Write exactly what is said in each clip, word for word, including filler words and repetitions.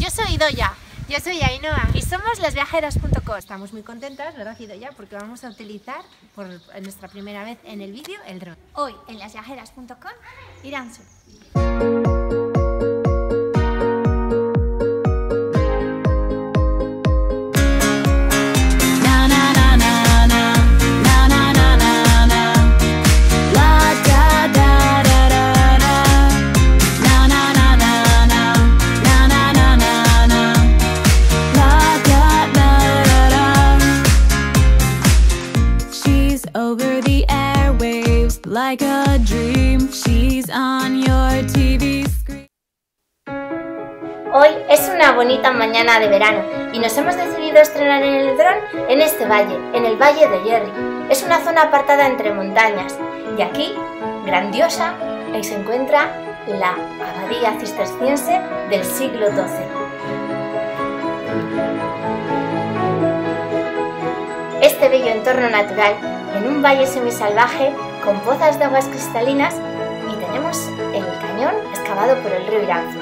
Yo soy Idoia. Yo soy Ainhoa. Y somos lesviajeras punto com. Estamos muy contentas, ¿verdad, Idoia? Porque vamos a utilizar por nuestra primera vez en el vídeo el dron. Hoy en lesviajeras punto com, Iranzu. Over the airwaves, like a dream, she's on your T V screen. Hoy es una bonita mañana de verano y nos hemos decidido estrenar en el dron en este valle, en el Valle de Gerri. Es una zona apartada entre montañas y aquí, grandiosa, ahí se encuentra la abadía cisterciense del siglo doce. Este bello entorno natural en un valle semisalvaje con pozas de aguas cristalinas y tenemos el cañón excavado por el río Iranzu.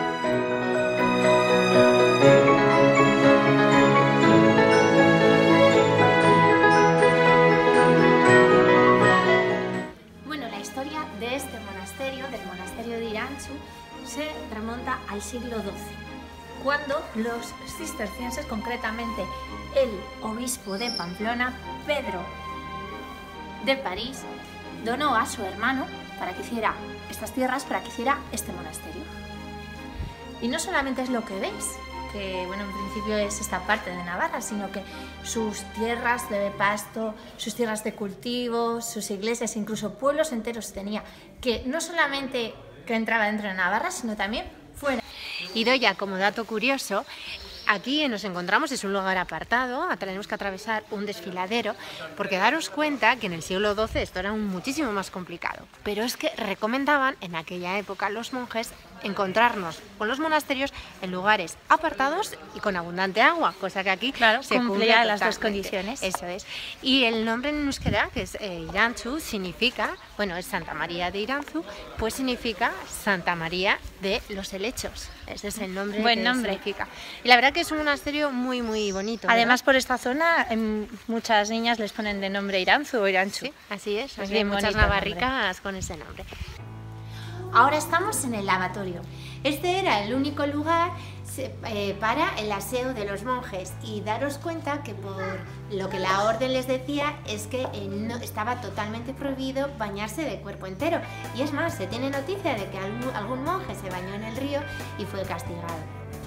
Bueno, la historia de este monasterio, del monasterio de Iranzu, se remonta al siglo doce, cuando los cistercienses, concretamente el obispo de Pamplona, Pedro de París, donó a su hermano para que hiciera estas tierras, para que hiciera este monasterio. Y no solamente es lo que veis, que bueno, en principio es esta parte de Navarra, sino que sus tierras de pasto, sus tierras de cultivo, sus iglesias, incluso pueblos enteros tenía, que no solamente que entraba dentro de Navarra, sino también fuera. Idoia, como dato curioso, aquí nos encontramos, es un lugar apartado, tenemos que atravesar un desfiladero, porque daros cuenta que en el siglo doce esto era muchísimo más complicado, pero es que recomendaban en aquella época los monjes encontrarnos con los monasterios en lugares apartados y con abundante agua, cosa que aquí claro, se cumplía las dos totalmente. condiciones. Eso es. Y el nombre en euskera, que es eh, Iranzu, significa, bueno, es Santa María de Iranzu, pues significa Santa María de los helechos. Ese es el nombre Buen que nombre. significa. Y la verdad que es un monasterio muy, muy bonito. Además, ¿verdad? por esta zona, en muchas niñas les ponen de nombre Iranzu o Iranchu. Sí, así es. Es Así bien hay muchas bonito el navarricas con ese nombre. Ahora estamos en el lavatorio. Este era el único lugar eh, para el aseo de los monjes, y daros cuenta que por lo que la orden les decía es que eh, no, estaba totalmente prohibido bañarse de cuerpo entero, y es más, se tiene noticia de que algún, algún monje se bañó en el río y fue castigado.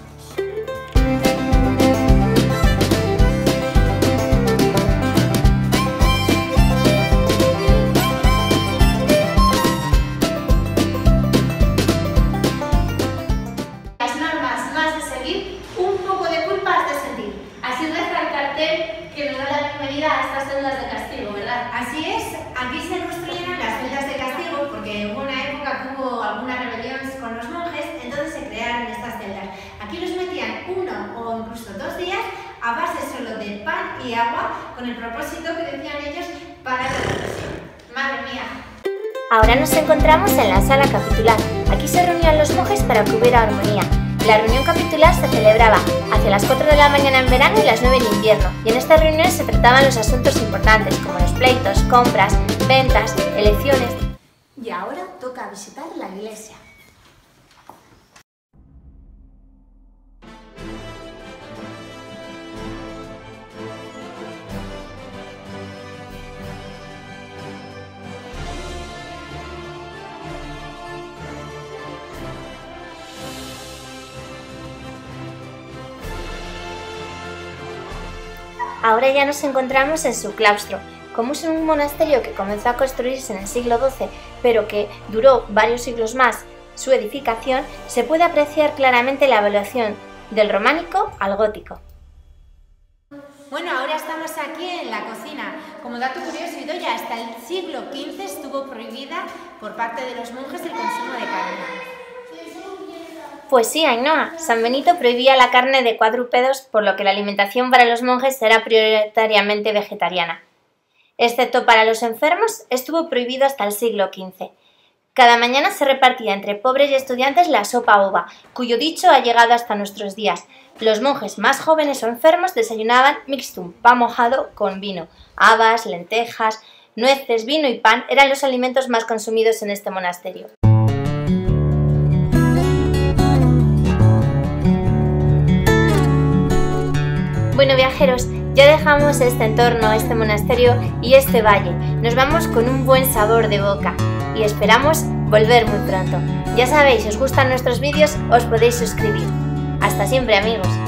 A estas celdas de castigo, ¿verdad? Así es, aquí se construyeron las celdas de castigo porque hubo una época que hubo alguna rebelión con los monjes, entonces se crearon estas celdas. Aquí los metían uno o incluso dos días a base solo de pan y agua, con el propósito que decían ellos para la represión. Madre mía. Ahora nos encontramos en la sala capitular. Aquí se reunían los monjes para que hubiera armonía. La reunión capitular se celebraba hacia las cuatro de la mañana en verano y las nueve en invierno, y en estas reuniones se trataban los asuntos importantes como los pleitos, compras, ventas, elecciones. Y ahora toca visitar la iglesia. Ahora ya nos encontramos en su claustro. Como es un monasterio que comenzó a construirse en el siglo doce, pero que duró varios siglos más su edificación, se puede apreciar claramente la evolución del románico al gótico. Bueno, ahora estamos aquí en la cocina. Como dato curioso, Idoia, hasta el siglo quince estuvo prohibida por parte de los monjes el consumo de carne. Pues sí, Ainhoa, San Benito prohibía la carne de cuadrúpedos, por lo que la alimentación para los monjes era prioritariamente vegetariana. Excepto para los enfermos, estuvo prohibido hasta el siglo quince. Cada mañana se repartía entre pobres y estudiantes la sopa ova, cuyo dicho ha llegado hasta nuestros días. Los monjes más jóvenes o enfermos desayunaban mixtum, pan mojado con vino. Habas, lentejas, nueces, vino y pan eran los alimentos más consumidos en este monasterio. Bueno, viajeros, ya dejamos este entorno, este monasterio y este valle. Nos vamos con un buen sabor de boca y esperamos volver muy pronto. Ya sabéis, si os gustan nuestros vídeos, os podéis suscribir. Hasta siempre, amigos.